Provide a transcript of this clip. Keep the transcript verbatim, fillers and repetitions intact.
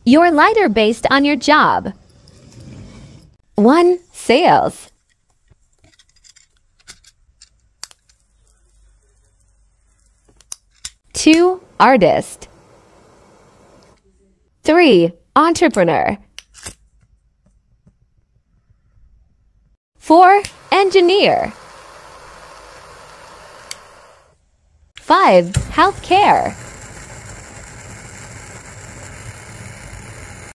You're lighter based on your job. one. Sales. two. Artist. three. Entrepreneur. four. Engineer. five. Healthcare.